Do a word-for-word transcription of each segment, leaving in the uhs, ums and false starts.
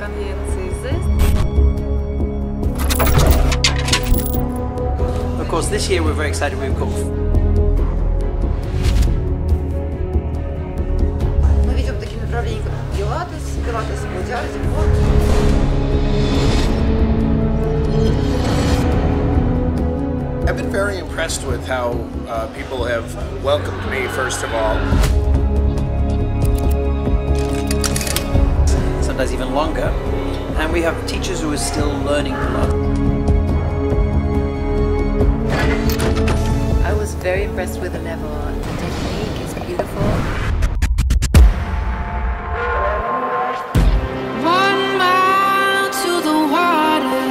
конвенции ЗЭСТ. Of course, this year we're very excited. We've got. Мы ведем такие направления, как пилатес, пилатес, бодиарти, I've been very impressed with how uh, people have welcomed me, first of all. Sometimes even longer. And we have teachers who are still learning a lot. I was very impressed with the level. The technique is beautiful. One mile to the water.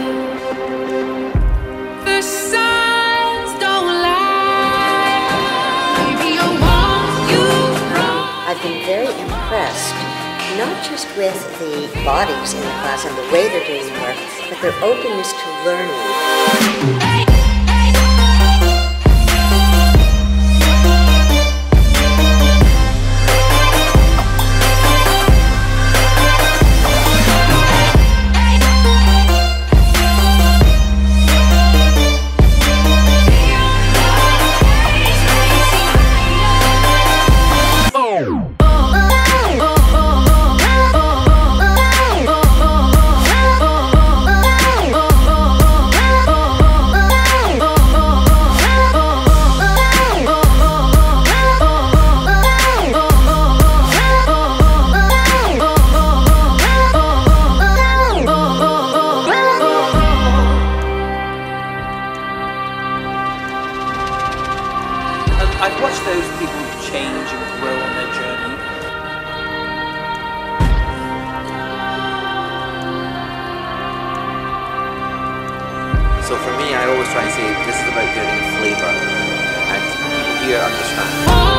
The signs don't lie. Baby, I want you wrong. I've been very impressed, not just with the bodies in the class and the way they're doing the work, but their openness to learning. I've watched those people change and grow on their journey. So for me, I always try and say this is about getting a flavour, and people here understand.